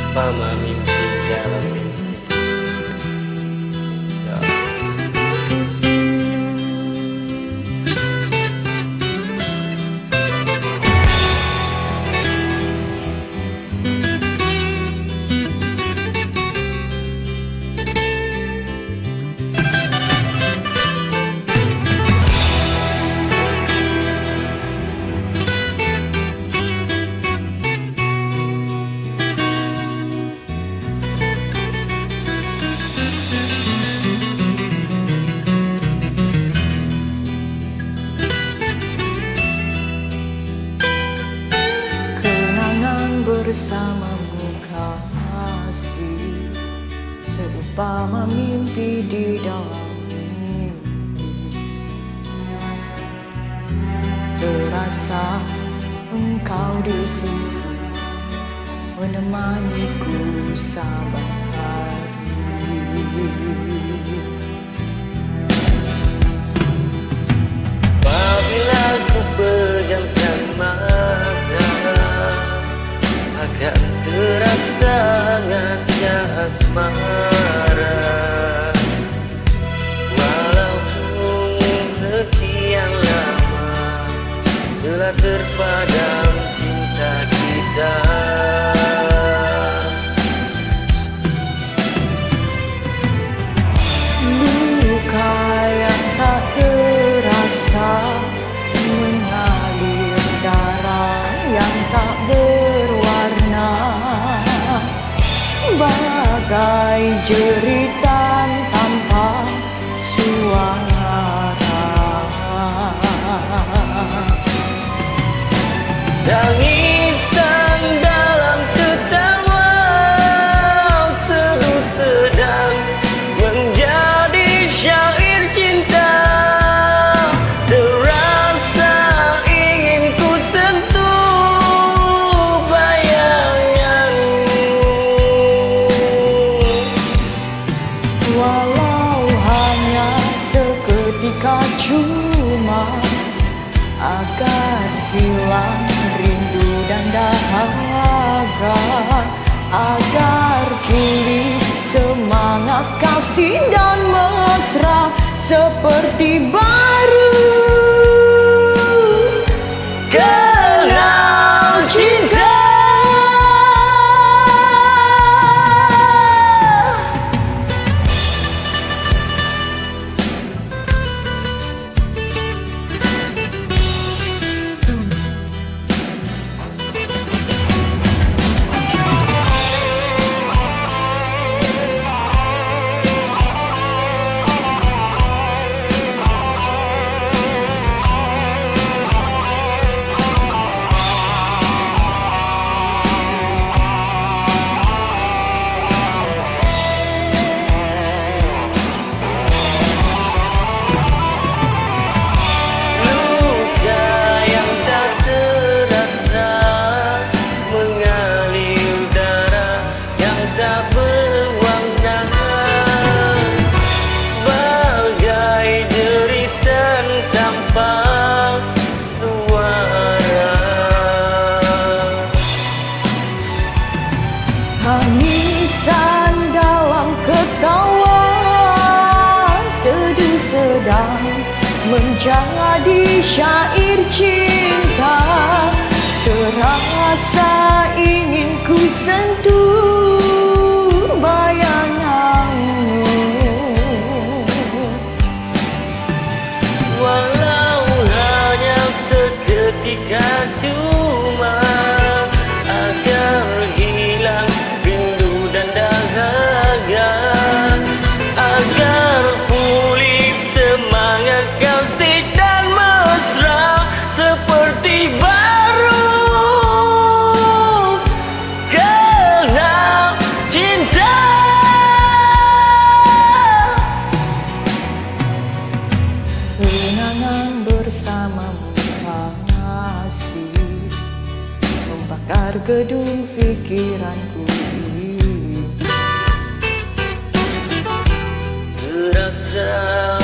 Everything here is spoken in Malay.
Mama mimpi dalam mimpi. Ya. Bersamamu kasih, seumpama mimpi di dalam mimpi. Terasa engkau di sisi, menemaniku saban hari. Apabila ku pejamkan mata, akan terasa hangatnya asmara. Walaupun sekian lama telah terpadam cinta kita, luka yang tak terasa mengalir darah yang tak berwarna, bagai jeritan tanpa suara. tangisan dalam tertawa, seduh sedang menjadi syair cinta. Terasa ingin ku sentuh bayanganmu, Walau hanya seketika, cuma agar hilang rindu dan dahaga, agar pulih semangat kasih dan mesra seperti baru. kenal cinta. Tangisan dalam ketawa, seduh sedang menjadi syair cinta. Terasa ingin ku sentuh bayanganmu, Walau hanya seketika, cuma agar hilang rindu dan dahaga, agar pulih semangat kasih dan mesra seperti baru. Kenal cinta. kenangan bersamamu kasih, membakar gedung pikiranku. Terasa